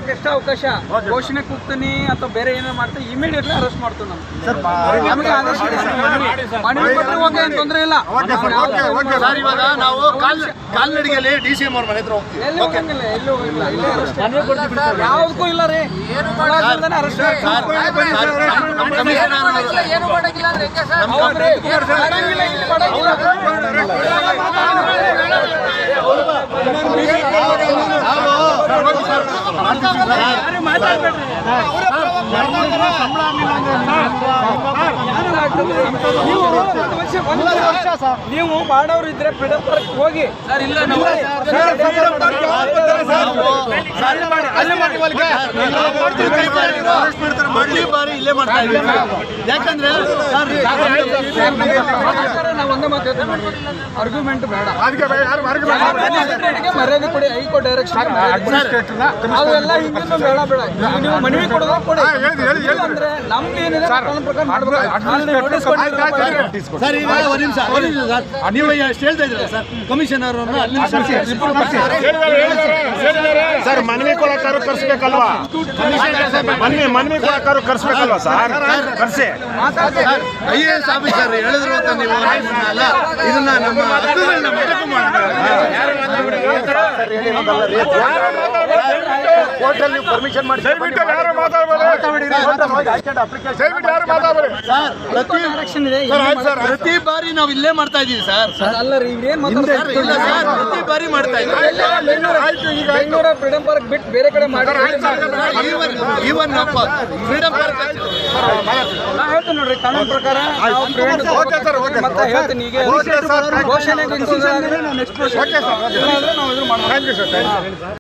ಮಾಡಕ್ಕೆ ಎಷ್ಟು ಅವಕಾಶ ಘೋಷಣೆ ಕೂಗ್ತೀನಿ ಅಥವಾ ಬೇರೆ ಏನೋ ಮಾಡ್ತೀನಿ ಇಮಿಡಿಯೇಟ್ಲಿ ಅರೆಸ್ಟ್ ಮಾಡ್ತೀವಿ ನಾವು. ನಮಗೆ ಆದೇಶ ಮನವಿ ಕೊಟ್ಟರೆ ಓಕೆ ಏನು ತೊಂದರೆ ಇಲ್ಲ. ಸರ್ ಇವಾಗ ನಾವು ಕಾಲ್ನಡಿಗೆಯಲ್ಲಿ DCM ಅವ್ರ ಮನೆ ಹತ್ರ ಹೋಗ್ತೀವಿ. ಎಲ್ಲಿ ಹೋಗಂಗಿಲ್ಲ, ಎಲ್ಲೂ ಇಲ್ಲ, ಇಲ್ಲೇ ಅರೆಸ್ಟ್ ಯಾವುದಕ್ಕೂ ಇಲ್ಲ ರೀ. ಅರೆಸ್ಟ್ ನೀವು ಮಾಡೋರು ಇದ್ರೆ ಫ್ರೀಡಮ್ ಪಾರ್ಕ್ ಹೋಗಿ. ಬಾರಿ ಇಲ್ಲೇ ಮಾಡ್ತಾ ಇದ್ದೀವಿ. ಯಾಕಂದ್ರೆ ನಾವು ಒಂದೇ ಮಾತಾಡ್ತೀವಿ, ಆರ್ಗ್ಯುಮೆಂಟ್ ಬೇಡ, ಮರ್ಯಾದೆ ಕೊಡಿ. ಹೈಕೋರ್ಟ್ ಡೈರೆಕ್ಷನ್ ಅವೆಲ್ಲ ಹಿಂದಿನ ಬೇಡ ಬೇಡ. ನೀವು ಮನವಿ ಕೊಡೋದು ಕೊಡಿ ಅಂದ್ರೆ ನಮ್ದು ಏನಿದೆ ಕಾನೂನು ಪ್ರಕಾರ ಮಾಡ್ಬೇಕು. ಸರ್ ಈಗ ಒಂದು ನಿಮಿಷ ಸರ್, ನೀವು ಎಷ್ಟು ಹೇಳ್ತಾ ಇದ್ದೀರಾ ಸರ್ ಕಮಿಷನರ್ ಸರ್ ಮನವಿ ಕೊಡಕ್ಕಾರು ಕರ್ಸ್ಬೇಕಲ್ವಾ? ಮನವಿ ಕೊಡಕ್ಕಾರು ಕರ್ಸ್ಬೇಕಲ್ವಾ ಸರ್? ಕರ್ಸಿ. IAS ಆಫೀಸರ್ ಹೇಳಿದ್ರು ಅಂತ ನೀವು ಅಲ್ಲ, ಇದನ್ನ ನಮ್ಮ ಪರ್ಮಿಷನ್ ಮಾಡಿ ಪ್ರತಿ ಬಾರಿ ನಾವು ಇಲ್ಲೇ ಮಾಡ್ತಾ ಇದೀವಿ ಸರ್. ಅಲ್ಲ ರೀ, ಏನ್ ಪ್ರತಿ ಬಾರಿ ಮಾಡ್ತಾ ಇದ್ದೀವಿ. ಬೆಂಗಳೂರು ಫ್ರೀಡಮ್ ಪಾರ್ಕ್ ಬಿಟ್ಟು ಬೇರೆ ಕಡೆ ಮಾಡಿ. ಈವನ್ ಫ್ರೀಡಮ್ ಪಾರ್ಕ್ ನಾ ಹೇಳ್ತೀನಿ ನೋಡ್ರಿ, ಕಾನೂನು ಪ್ರಕಾರ ಮತ್ತೆ ಹೇಳ್ತೀನಿ. ಈಗ ಘೋಷಣೆ ನಾವು ಇದು ಮಾಡ್ತೀವಿ.